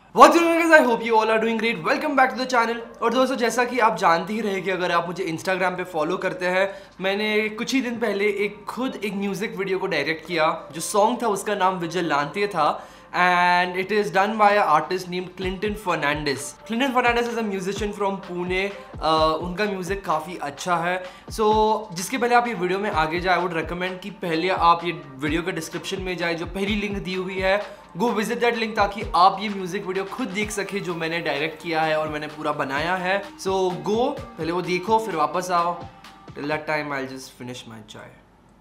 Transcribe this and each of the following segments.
What's going on guys? I hope you all are doing great. Welcome back to the channel. और दोस्तों जैसा कि आप जानते ही रहे कि अगर आप मुझे इंस्टाग्राम पे फॉलो करते हैं, मैंने कुछ ही दिन पहले एक म्यूजिक वीडियो को डायरेक्ट किया। जो सॉन्ग था उसका नाम विजिलेंटे था and it is done by an artist named Clinton Fernandez. Clinton Fernandez is a musician from Pune. उनका म्यूज़िक काफ़ी अच्छा है। So जिसके पहले आप ये वीडियो में आगे जाए, I would recommend कि पहले आप ये वीडियो के डिस्क्रिप्शन में जाए, जो पहली लिंक दी हुई है, गो विजिट दैट लिंक ताकि आप ये म्यूज़िक वीडियो खुद देख सके जो मैंने डायरेक्ट किया है और मैंने पूरा बनाया है। So गो पहले वो देखो, फिर वापस आओ। Till that time I'll just finish my chai.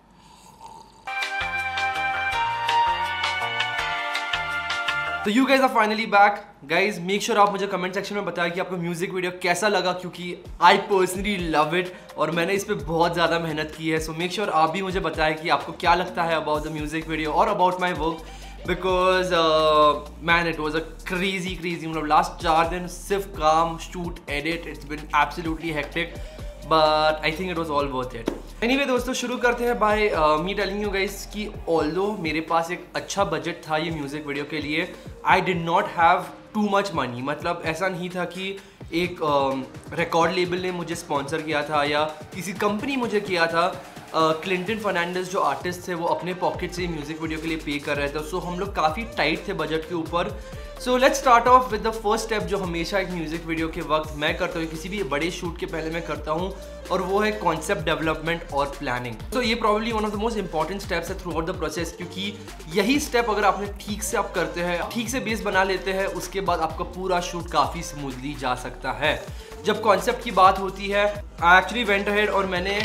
तो you guys are finally back. Guys, make sure आप मुझे कमेंट सेक्शन में बताएं कि आपको म्यूजिक वीडियो कैसा लगा, क्योंकि I personally love it और मैंने इस पे बहुत ज़्यादा मेहनत की है। So make sure आप भी मुझे बताएं कि आपको क्या लगता है about the music video और about my work, because man it was a crazy मतलब लास्ट 4 दिन सिर्फ काम, shoot, edit, it's been absolutely hectic. But I think it was all worth it. Anyway दोस्तों, शुरू करते हैं by me telling you guys कि ऑल्दो मेरे पास एक अच्छा बजट था ये म्यूज़िक वीडियो के लिए, I did not have too much money. मतलब ऐसा नहीं था कि एक रिकॉर्ड लेबल ने मुझे स्पॉन्सर किया था या किसी कंपनी मुझे किया था। क्लिंटन फर्नांडिस जो आर्टिस्ट थे वो अपने पॉकेट से म्यूज़िक वीडियो के लिए पे कर रहे थे। सो हम लोग काफ़ी टाइट थे बजट के ऊपर। So let's start off with the first step जो हमेशा एक म्यूज़िक वीडियो के वक्त मैं करता हूँ, किसी भी बड़े शूट के पहले मैं करता हूँ, और वो है कॉन्सेप्ट डेवलपमेंट और प्लानिंग। तो ये probably one of the most important steps है थ्रू आउट द प्रोसेस, क्योंकि यही स्टेप अगर आपने ठीक से आप करते हैं, ठीक से बेस बना लेते हैं, उसके बाद आपका पूरा शूट काफ़ी स्मूथली जा सकता है। जब कॉन्सेप्ट की बात होती है, आई एक्चुअली वेंट अहेड और मैंने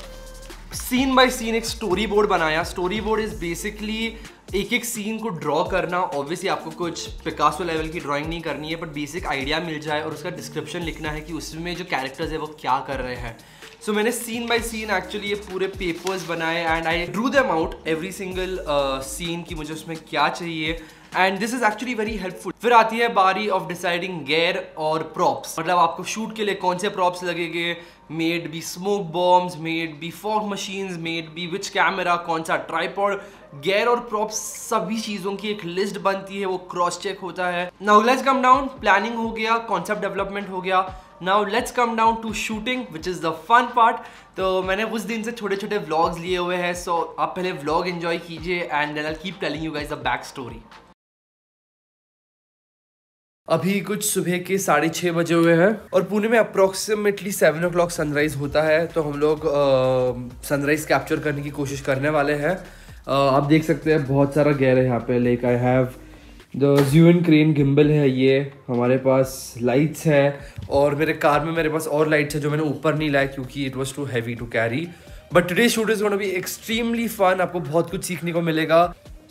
सीन बाय सीन एक स्टोरी बोर्ड बनाया। स्टोरी बोर्ड इज़ बेसिकली एक सीन को ड्रॉ करना। ऑब्वियसली आपको कुछ पिकासो लेवल की ड्राइंग नहीं करनी है, बट बेसिक आइडिया मिल जाए और उसका डिस्क्रिप्शन लिखना है कि उसमें जो कैरेक्टर्स है वो क्या कर रहे हैं। सो मैंने सीन बाय सीन एक्चुअली ये पूरे पेपर्स बनाए and I drew them out every single scene की मुझे उसमें क्या चाहिए, and this is actually very helpful. फिर आती है बारी ऑफ डिसाइडिंग गेयर और प्रॉप्स, मतलब आपको शूट के लिए कौन से प्रॉप्स लगेंगे, maybe smoke bombs, maybe fog machines, maybe which camera, कौन सा ट्राइपॉड, गेयर और प्रॉप्स, सभी चीज़ों की एक लिस्ट बनती है, वो क्रॉस चेक होता है। Now let's come down, planning हो गया, कॉन्सेप्ट डेवलपमेंट हो गया। Now let's come down to shooting which is the fun part. तो मैंने उस दिन से छोटे छोटे व्लॉग्स लिए हुए हैं। सो आप पहले व्लॉग एंजॉय कीजिए and then I will keep telling you guys the backstory. अभी कुछ सुबह के 6:30 बजे हुए हैं और पुणे में अप्रॉक्सीमेटली 7 o'clock सनराइज होता है। तो हम लोग सनराइज कैप्चर करने की कोशिश करने वाले हैं। आप देख सकते हैं बहुत सारा गेयर है यहाँ पे। Like I have the zoom crane gimbal है, ये हमारे पास लाइट्स है, और मेरे कार में मेरे पास और लाइट्स है जो मैंने ऊपर नहीं लाया क्योंकि it was too heavy to carry. But today shoot is gonna be extremely fun, आपको बहुत कुछ सीखने को मिलेगा।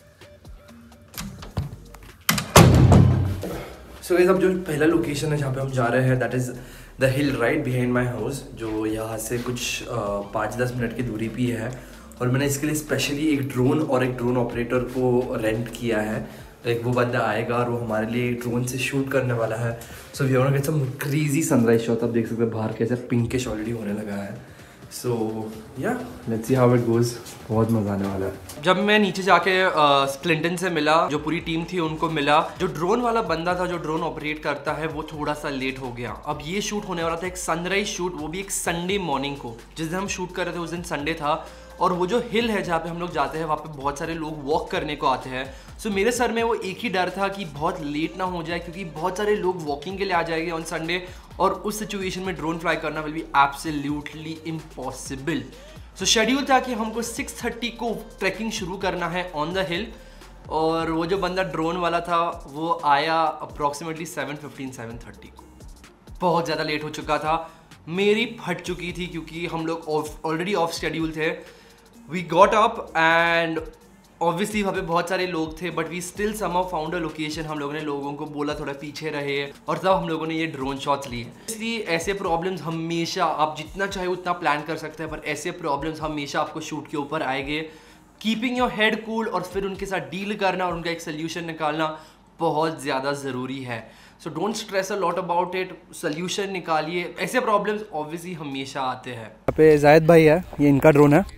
सो गाइस, अब जो पहला लोकेशन है जहाँ पे हम जा रहे हैं, that is the hill right behind my house, जो यहाँ से कुछ 5-10 मिनट की दूरी पे है। और मैंने इसके लिए स्पेशली एक ड्रोन और एक ड्रोन ऑपरेटर को रेंट किया है। एक वो बंदा आएगा और वो हमारे लिए ड्रोन से शूट करने वाला है। So we want to get some crazy sunrise shot. आप देख सकते हैं बाहर कैसे पिंकिश ऑलरेडी होने लगा है। So yeah let's see how it goes. बहुत मजा आने वाला है। जब मैं नीचे जाके क्लिंटन से मिला, जो पूरी टीम थी उनको मिला, जो ड्रोन वाला बंदा था जो ड्रोन ऑपरेट करता है वो थोड़ा सा लेट हो गया। अब ये शूट होने वाला था एक सनराइज शूट, वो भी एक संडे मॉर्निंग को। जिस दिन हम शूट कर रहे थे उस दिन संडे था, और वो जो हिल है जहाँ पे हम लोग जाते हैं वहाँ पे बहुत सारे लोग वॉक करने को आते हैं। सो मेरे सर में वो एक ही डर था कि बहुत लेट ना हो जाए, क्योंकि बहुत सारे लोग वॉकिंग के लिए आ जाएंगे ऑन संडे, और उस सिचुएशन में ड्रोन फ्लाई करना will be absolutely impossible. So schedule था कि हमको 6:30 को ट्रैकिंग शुरू करना है ऑन द हिल, और वो जो बंदा ड्रोन वाला था वो आया अप्रॉक्सीमेटली 7:30 को। बहुत ज़्यादा लेट हो चुका था, मेरी फट चुकी थी क्योंकि हम लोग ऑलरेडी ऑफ शेड्यूल थे। We got up and obviously वहाँ पे बहुत सारे लोग थे, but we still somehow found a location. हम लोगों ने लोगों को बोला थोड़ा पीछे रहे, और तब हम लोगों ने ये ड्रोन शॉट्स लिए। इसलिए ऐसे प्रॉब्लम्स हमेशा, आप जितना चाहे उतना प्लान कर सकते हैं, पर ऐसे प्रॉब्लम्स हमेशा आपको शूट के ऊपर आएंगे। कीपिंग योर हेड कूल और फिर उनके साथ डील करना और उनका एक सोल्यूशन निकालना बहुत ज़्यादा ज़रूरी है। So don't stress a lot about it, solution निकालिए। ऐसे प्रॉब्लम्स ऑब्वियसली हमेशा आते हैं। यहाँ पे जायद भाई है, ये इनका ड्रोन है।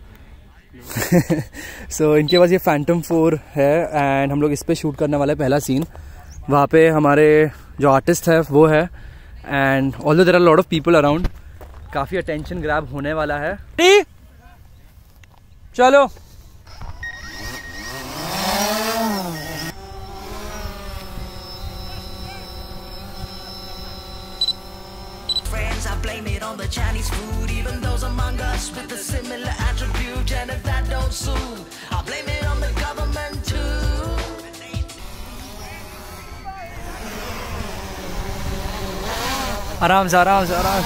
सो इनके पास ये फैंटम 4 है एंड हम लोग इस पर शूट करने वाले हैं पहला सीन। वहाँ पे हमारे जो आर्टिस्ट है वो है, and although there are lot of people around, काफ़ी अटेंशन ग्रैब होने वाला है। चलो blame it on the Chinese food, even those among us with a similar attribute. And if that don't suit, I'll blame it on the government too. आराम से आराम से आराम।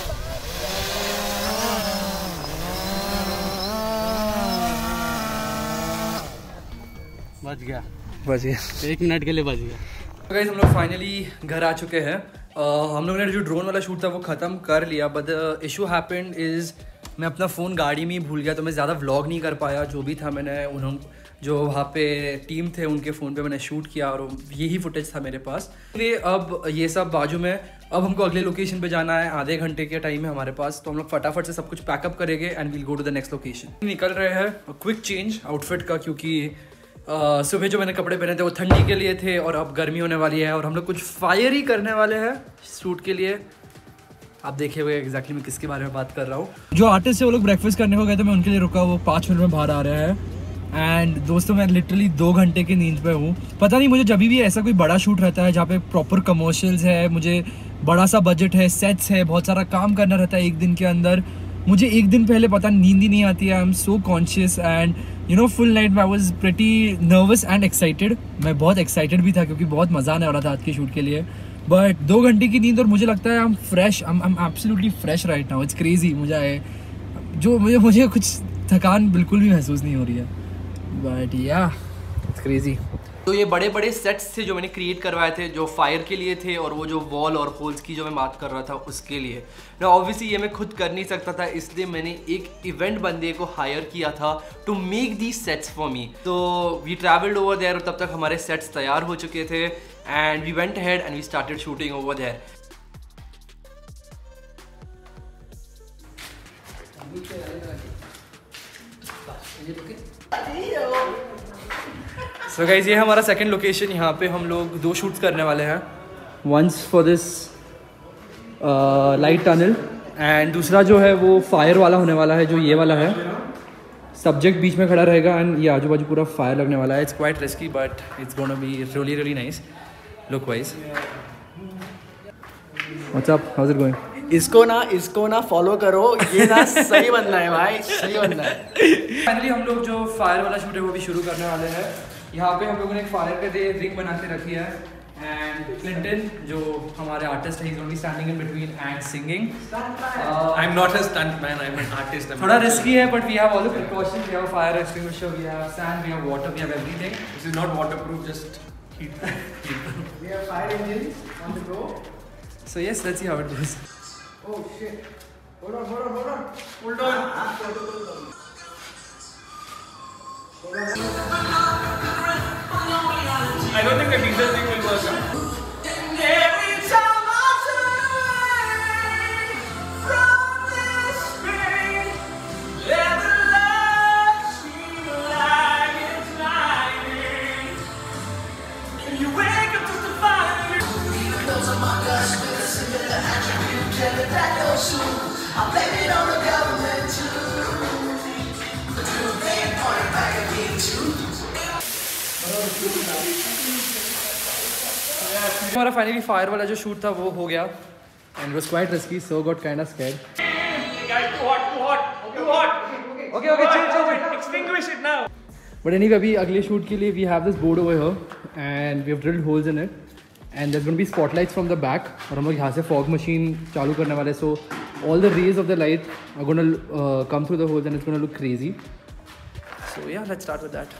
बच गया, बच गया, 1 मिनट के लिए बच गया। तो गाइस हम लोग फाइनली घर आ चुके हैं। हम लोगों ने जो ड्रोन वाला शूट था वो ख़त्म कर लिया, but the issue happened is मैं अपना फ़ोन गाड़ी में ही भूल गया, तो मैं ज़्यादा व्लॉग नहीं कर पाया। जो भी था मैंने जो वहाँ पे टीम थे उनके फ़ोन पे मैंने शूट किया और यही फुटेज था मेरे पास। इसलिए अब ये सब बाजू में, अब हमको अगले लोकेशन पे जाना है, आधे घंटे के टाइम है हमारे पास, तो हम लोग फटाफट से सब कुछ पैकअप करेंगे and we'll go to the next location. निकल रहे हैं क्विक चेंज आउटफिट का, क्योंकि सुबह जो मैंने कपड़े पहने थे वो ठंडी के लिए थे और अब गर्मी होने वाली है और हम लोग कुछ फायर ही करने वाले हैं शूट के लिए। आप देखे हुए एग्जैक्टली मैं किसके बारे में बात कर रहा हूँ। जो आर्टिस्ट है वो लोग ब्रेकफास्ट करने को गए थे, मैं उनके लिए रुका, वो 5 मिनट में बाहर आ रहा है। एंड दोस्तों मैं लिटरली 2 घंटे की नींद पे हूँ। पता नहीं, मुझे जब भी ऐसा कोई बड़ा शूट रहता है जहाँ पे प्रॉपर कमर्शियल्स है, मुझे बड़ा सा बजट है, सेट्स है, बहुत सारा काम करना रहता है एक दिन के अंदर, मुझे एक दिन पहले पता नींद ही नहीं आती है। I am so conscious and you know full night I was pretty nervous and excited. मैं बहुत एक्साइटेड भी था क्योंकि बहुत मज़ा आने वाला था आज के शूट के लिए। बट 2 घंटे की नींद और मुझे लगता है I am fresh, I am absolutely fresh right now. It's crazy. मुझे कुछ थकान बिल्कुल भी महसूस नहीं हो रही है, बट या इट्स क्रेजी। तो ये बड़े बड़े सेट्स थे जो मैंने क्रिएट करवाए थे, जो फायर के लिए थे और वो जो वॉल और होल्स की जो मैं बात कर रहा था उसके लिए ना। ऑब्वियसली ये मैं खुद कर नहीं सकता था, इसलिए मैंने एक इवेंट बंदे को हायर किया था to make the sets for me. तो वी ट्रैवल्ड ओवर देयर, तब तक हमारे सेट्स तैयार हो चुके थे and we went ahead and we started shooting over there. So guys ये हमारा सेकंड लोकेशन, यहाँ पे हम लोग 2 शूट्स करने वाले हैं। Once for this light tunnel and दूसरा जो है वो फायर वाला होने वाला है, जो ये वाला है। सब्जेक्ट बीच में खड़ा रहेगा एंड ये आजू बाजू पूरा फायर लगने वाला है। It's quite risky but it's gonna be really really nice look wise. What's up, how is it going? इसको ना फॉलो करो, ये ना सही बंदा है भाई, सही बंदा है। फाइनली हम लोग जो फायर वाला शूट है वो भी शुरू करने वाले हैं। यहाँ पे हम लोगों ने एक फायर का रिंग बना के रखी है एंड क्लिंटन जो हमारे आर्टिस्ट है, he is going to be standing in between and singing. I am not a stuntman, I am an artist. थोड़ा रिस्की है but we have all the precautions, we have fire extinguisher, we have sand, we have water, we have everything. This is not waterproof, just heat. We have fire engine on the go. So yes, let's see how it goes. Oh shit. Hold on. I don't think the diesel thing will work out. Every time I turn away from this pain, let the light seem like it's blinding. And you wake up to find even those among us with a similar attribute, and if that goes soon, I'll blame it on the government too. But you ain't pointing back at me too. हमारा finally fire वाला जो shoot था वो हो गया and was quite risky, so got kind of scared. Okay chill Extinguish it now. But anyway अभी अगले shoot के लिए we have this board over here and we have drilled holes in it and there gonna be spotlights from the back, और हम लोग यहाँ से fog machine चालू करने वाले, so all the rays of the light are gonna come through the holes and it's gonna look crazy. So yeah let's start with that.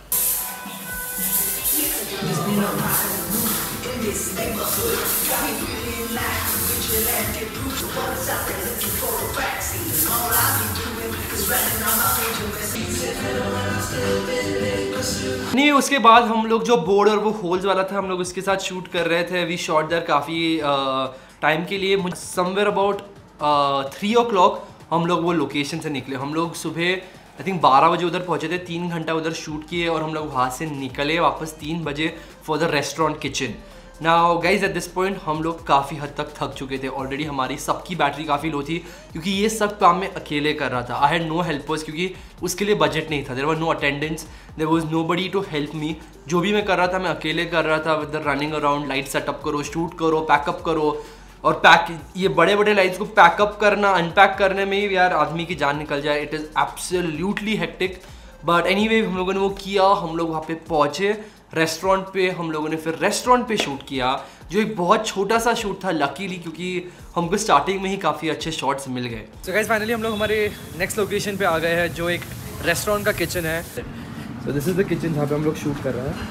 नहीं, उसके बाद हम लोग जो बोर्ड और वो होल्स वाला था हम लोग उसके साथ शूट कर रहे थे। वी शॉट देयर काफ़ी टाइम के लिए। मुझे समवेयर अबाउट 3 o'clock हम लोग वो लोकेशन से निकले। हम लोग सुबह आई थिंक 12 बजे उधर पहुंचे थे, 3 घंटा उधर शूट किए और हम लोग वहाँ से निकले वापस 3 बजे for the restaurant kitchen. Now guys at this point हम लोग काफ़ी हद तक थक चुके थे ऑलरेडी, हमारी सबकी बैटरी काफ़ी लो थी क्योंकि ये सब काम मैं अकेले कर रहा था। आई हैड नो हेल्पर्स क्योंकि उसके लिए बजट नहीं था, there were no attendance, there was nobody to help me. जो भी मैं कर रहा था मैं अकेले कर रहा था with the running around, light setup करो, शूट करो, पैकअप करो, और ये बड़े बड़े लाइट्स को पैकअप करना, अनपैक करने में ही यार आदमी की जान निकल जाए। It is absolutely hectic, but anyway हम लोगों ने वो किया। हम लोग वहाँ पे पहुँचे रेस्टोरेंट पे, हम लोगों ने फिर रेस्टोरेंट पे शूट किया जो एक बहुत छोटा सा शूट था लकीली, क्योंकि हमको स्टार्टिंग में ही काफ़ी अच्छे शॉट्स मिल गए। सो गाइस फाइनली हम लोग हमारे नेक्स्ट लोकेशन पे आ गए हैं जो एक रेस्टोरेंट का किचन है। So this is the kitchen जहाँ पे हम लोग शूट कर रहे हैं।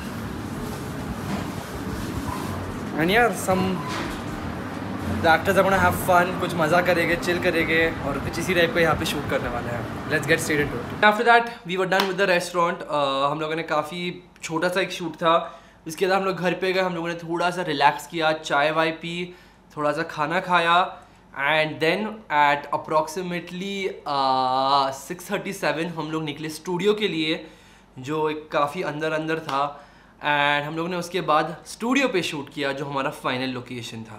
एंड यार some the actors are gonna have fun, कुछ मज़ा करेंगे, चिल करेंगे और कुछ इसी टाइप का यहाँ पे शूट करने वाले हैं। Let's get started to it. After that we were done with the restaurant. हम लोगों ने काफ़ी छोटा सा एक शूट था, इसके बाद हम लोग घर पे गए, हम लोगों ने थोड़ा सा रिलैक्स किया, चाय वाय पी, थोड़ा सा खाना खाया एंड देन एट अप्रॉक्सीमेटली 6:37 हम लोग निकले स्टूडियो के लिए जो एक काफ़ी अंदर था। एंड हम लोग ने उसके बाद स्टूडियो पे शूट किया जो हमारा फाइनल लोकेशन था।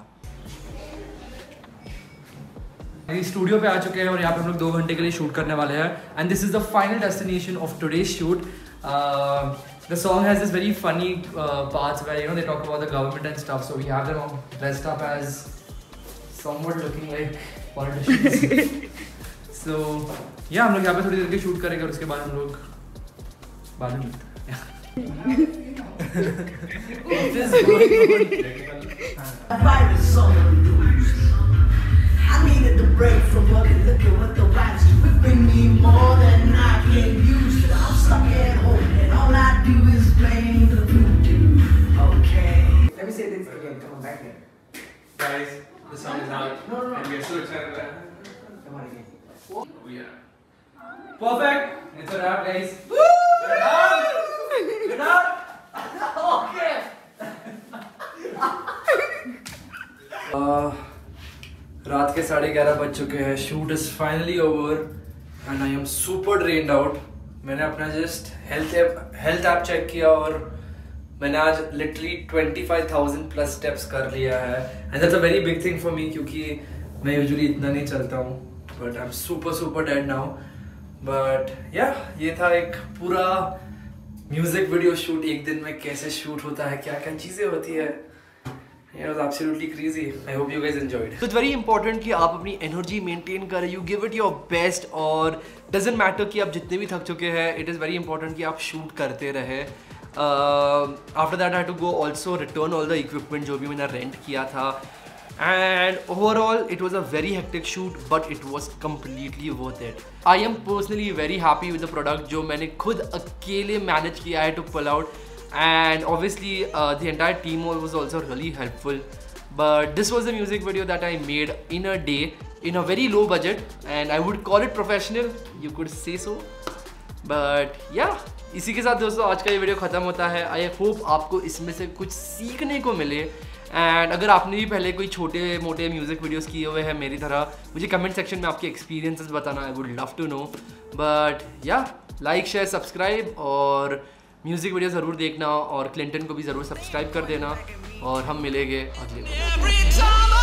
स्टूडियो पे आ चुके हैं और यहाँ पे हम लोग 2 घंटे के लिए शूट करने वाले हैं। And this is the final destination of today's shoot. The song has this very funny parts where you know they talk about the government and stuff, so we have them dressed up as somewhat looking like politicians. So yeah हम लोग यहाँ पे थोड़ी देर के shoot करेंगे और उसके बाद हम लोग बाद में मिलते हैं। I needed the break from working, looking what the raps do. Bring me more than I can use. I'm stuck at home and all I do is blame the voodoo. Okay. Let me say this again. Come on, back here. Guys, the song is out. No. And we are so excited. Come on again. We are. Perfect. It's a wrap, guys. We're done. We're done. Okay. रात के 11:30 बज चुके हैं। Shoot is finally over and I am super drained out. मैंने अपना just health app check किया और मैंने आज लिटरली 25,000 प्लस स्टेप्स कर लिया है and that's a very big thing for me क्योंकि मैं यूजुअली इतना नहीं चलता हूँ, but I am super dead now. But yeah ये था एक पूरा म्यूजिक वीडियो शूट। एक दिन में कैसे शूट होता है, क्या क्या चीज़ें होती है, It was absolutely crazy. I hope you guys enjoyed. So it's very important कि आप अपनी एनर्जी मेंटेन करें, you give it your best और doesn't matter कि आप जितने भी थक चुके हैं, it is very important कि आप शूट करते रहे। After that I had to go also return all the equipment जो भी मैंने रेंट किया था and overall it was a very hectic shoot but it was completely worth it. I am personally very happy with the product जो मैंने खुद अकेले manage किया है to pull out. And obviously the entire team was also really helpful, but this was the music video that I made in a day in a very low budget and I would call it professional, you could say so. But yeah, इसी के साथ दोस्तों आज का ये video ख़त्म होता है। I hope आपको इसमें से कुछ सीखने को मिले एंड अगर आपने भी पहले कोई छोटे मोटे म्यूज़िक वीडियोस किए हुए हैं मेरी तरह, मुझे कमेंट सेक्शन में आपके एक्सपीरियंसेस बताना, I would love to know. But yeah like share subscribe और म्यूजिक वीडियो ज़रूर देखना और क्लिंटन को भी ज़रूर सब्सक्राइब कर देना और हम मिलेंगे अगले वीडियो।